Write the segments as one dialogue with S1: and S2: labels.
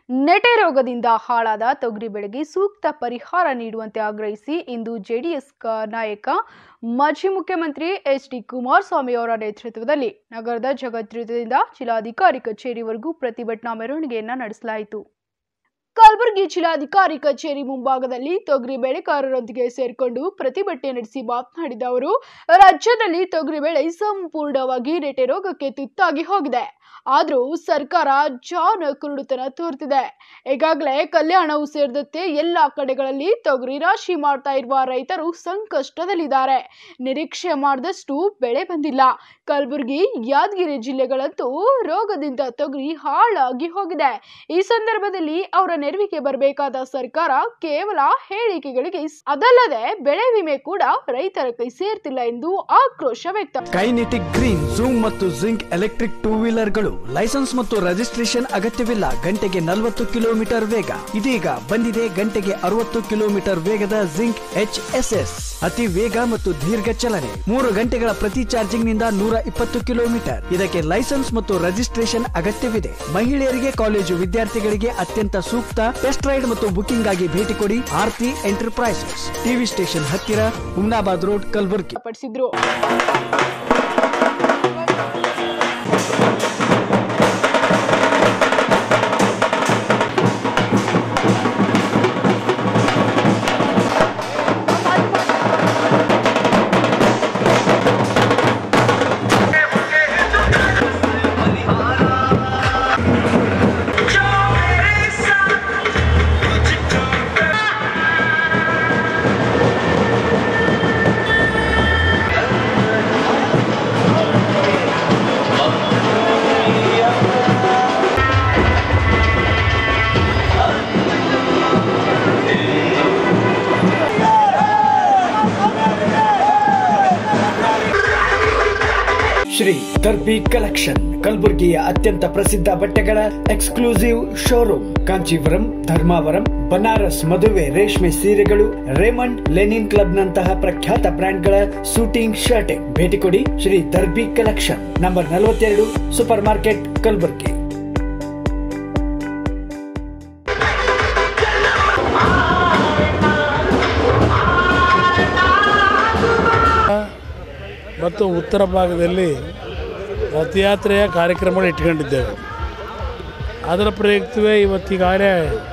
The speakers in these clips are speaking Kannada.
S1: ನೆಟೆ ರೋಗದಿಂದ ಹಾಳಾದ ತೊಗರಿ ಬೆಳೆಗೆ ಸೂಕ್ತ ಪರಿಹಾರ ನೀಡುವಂತೆ ಆಗ್ರಹಿಸಿ ಇಂದು ಜೆಡಿಎಸ್ ನಾಯಕ ಮಾಜಿ ಮುಖ್ಯಮಂತ್ರಿ ಎಚ್.ಡಿ. ಕುಮಾರಸ್ವಾಮಿ ಅವರ ನೇತೃತ್ವದಲ್ಲಿ ನಗರದ ಜಗದ್ವೃತ್ತದಿಂದ ಜಿಲ್ಲಾಧಿಕಾರಿ ಕಚೇರಿವರೆಗೂ ಪ್ರತಿಭಟನಾ ಮೆರವಣಿಗೆಯನ್ನು ನಡೆಸಲಾಯಿತು. ಕಲಬುರಗಿ ಜಿಲ್ಲಾಧಿಕಾರಿ ಕಚೇರಿ ಮುಂಭಾಗದಲ್ಲಿ ತೊಗರಿ ಬೆಳೆಗಾರರೊಂದಿಗೆ ಸೇರಿಕೊಂಡು ಪ್ರತಿಭಟನೆ ನಡೆಸಿ ಮಾತನಾಡಿದ ಅವರು, ರಾಜ್ಯದಲ್ಲಿ ತೊಗರಿ ಬೆಳೆ ಸಂಪೂರ್ಣವಾಗಿ ನೆಟೆ ರೋಗಕ್ಕೆ ತುತ್ತಾಗಿ ಹೋಗಿದೆ. ಆದರೂ ಸರ್ಕಾರ ಜಾನ ಕುರುಡುತನ ತೋರ್ತಿದೆ. ಈಗಾಗಲೇ ಕಲ್ಯಾಣವು ಸೇರಿದಂತೆ ಎಲ್ಲಾ ಕಡೆಗಳಲ್ಲಿ ತೊಗರಿ ರಾಶಿ ಮಾಡ್ತಾ ಇರುವ ರೈತರು ಸಂಕಷ್ಟದಲ್ಲಿದ್ದಾರೆ. ನಿರೀಕ್ಷೆ ಮಾಡಿದಷ್ಟು ಬೆಳೆ ಬಂದಿಲ್ಲ. ಕಲಬುರಗಿ, ಯಾದಗಿರಿ ಜಿಲ್ಲೆಗಳಂತೂ ರೋಗದಿಂದ ತೊಗರಿ ಹಾಳಾಗಿ ಹೋಗಿದೆ. ಈ ಸಂದರ್ಭದಲ್ಲಿ ಅವರ ನೆರವಿಗೆ ಬರಬೇಕಾದ ಸರ್ಕಾರ ಕೇವಲ ಹೇಳಿಕೆಗಳಿಗೆ, ಅದಲ್ಲದೆ ಬೆಳೆ ವಿಮೆ ಕೂಡ ರೈತರ ಕೈ ಸೇರ್ತಿಲ್ಲ ಎಂದು ಆಕ್ರೋಶ ವ್ಯಕ್ತ.
S2: ಕೈನೆಟಿಕ್ ಗ್ರೀನ್, ಝೂಮ್ ಮತ್ತು ಜಿಂಕ್ ಎಲೆಕ್ಟ್ರಿಕ್ ಟೂ ವೀಲರ್ಗಳು ಲೈಸೆನ್ಸ್ ಮತ್ತು ರಿಜಿಸ್ಟ್ರೇಷನ್ ಅಗತ್ಯವಿಲ್ಲ. ಗಂಟೆಗೆ 40 ಕಿಲೋಮೀಟರ್ ವೇಗ. ಇದೀಗ ಬಂದಿದೆ ಗಂಟೆಗೆ 60 ಕಿಲೋಮೀಟರ್ ವೇಗದ ಜಿಂಕ್ HSS. ಅತಿ ವೇಗ ಮತ್ತು ದೀರ್ಘ ಚಲನೆ. 3 ಗಂಟೆಗಳ ಪ್ರತಿ ಚಾರ್ಜಿಂಗ್ ನಿಂದ 120 ಕಿಲೋಮೀಟರ್. ಇದಕ್ಕೆ ಲೈಸೆನ್ಸ್ ಮತ್ತು ರಿಜಿಸ್ಟ್ರೇಷನ್ ಅಗತ್ಯವಿದೆ. ಮಹಿಳೆಯರಿಗೆ, ಕಾಲೇಜು ವಿದ್ಯಾರ್ಥಿಗಳಿಗೆ ಅತ್ಯಂತ ಸೂಕ್ತ. ಟೆಸ್ಟ್ ರೈಡ್ ಮತ್ತು ಬುಕಿಂಗ್ ಆಗಿ ಭೇಟಿ ಕೊಡಿ ಆರ್ತಿ ಎಂಟರ್ಪ್ರೈಸಸ್, ಟಿವಿ ಸ್ಟೇಷನ್ ಹತ್ತಿರ, ಹುಮ್ನಾಬಾದ್ ರೋಡ್, ಕಲಬುರಗಿ. ಶ್ರೀ ದರ್ಬಿ ಕಲೆಕ್ಷನ್, ಕಲಬುರಗಿಯ ಅತ್ಯಂತ ಪ್ರಸಿದ್ಧ ಬಟ್ಟೆಗಳ ಎಕ್ಸ್ಕ್ಲೂಸಿವ್ ಶೋರೂಮ್. ಕಾಂಚೀವರಂ, ಧರ್ಮಾವರಂ, ಬನಾರಸ್ ಮದುವೆ ರೇಷ್ಮೆ ಸೀರೆಗಳು, ರೇಮಂಡ್, ಲೆನಿನ್ ಕ್ಲಬ್ ನಂತಹ ಪ್ರಖ್ಯಾತ ಬ್ರಾಂಡ್ಗಳ ಸೂಟಿಂಗ್, ಶರ್ಟಿಂಗ್. ಭೇಟಿ ಕೊಡಿ Shri Darbi collection, number 42, super market, Kalaburagi.
S3: ಮತ್ತು ಉತ್ತರ ಭಾಗದಲ್ಲಿ ರಥಯಾತ್ರೆಯ ಕಾರ್ಯಕ್ರಮಗಳು ಇಟ್ಕೊಂಡಿದ್ದೇವೆ. ಅದರ ಪ್ರಯುಕ್ತವೇ ಇವತ್ತಿಗಾಗಲೇ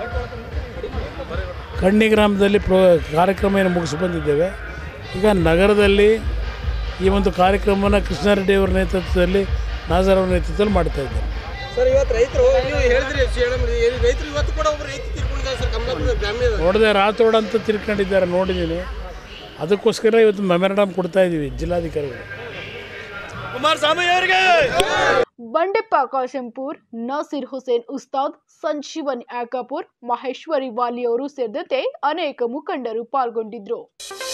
S3: ಕಣ್ಣಿ ಗ್ರಾಮದಲ್ಲಿ ಕಾರ್ಯಕ್ರಮವನ್ನು ಮುಗಿಸಿ ಬಂದಿದ್ದೇವೆ. ಈಗ ನಗರದಲ್ಲಿ ಈ ಒಂದು ಕಾರ್ಯಕ್ರಮವನ್ನು ಕೃಷ್ಣಾರೆಡ್ಡಿ ಅವರ ನೇತೃತ್ವದಲ್ಲಿ, ನಾಜರ್ ಅವರ ನೇತೃತ್ವದಲ್ಲಿ ಮಾಡ್ತಾ ಇದ್ದಾರೆ.
S4: ಸರ್, ಇವತ್ತು ರೈತರು ನೀವು ಹೇಳಿದ್ರಿ, ರೈತರು ಇವತ್ತು ಕೂಡ ಒಬ್ಬರು ರೈತರು ತಿರ್ಕೊಂಡಿದ್ದಾರೆ ಸರ್, ಕಮಲಾಪುರ ಗ್ರಾಮೀಣ.
S3: ನೋಡಿದೆ, ರಾತೋಡ ಅಂತ ತಿರ್ಕೊಂಡಿದ್ದಾರೆ, ನೋಡಿದ್ದೀನಿ. ಅದಕ್ಕೋಸ್ಕರ ಇವತ್ತು ಮೆಮೊರಾಂಡಮ್ ಕೊಡ್ತಾ ಇದ್ದೀವಿ ಜಿಲ್ಲಾಧಿಕಾರಿಗಳು.
S4: ಕುಮಾರಸ್ವಾಮಿ ಅವರಿಗೆ.
S1: ಬಂಡೆಪ್ಪ ಕಾಶೆಂಪುರ್, ನಾಸಿರ್ ಹುಸೇನ್ ಉಸ್ತಾದ್, ಸಂಜೀವನ್ ಯಾಕಾಪುರ್, ಮಹೇಶ್ವರಿ ವಾಲಿ ಅವರು ಸೇರಿದಂತೆ ಅನೇಕ ಮುಖಂಡರು ಪಾಲ್ಗೊಂಡಿದ್ರು.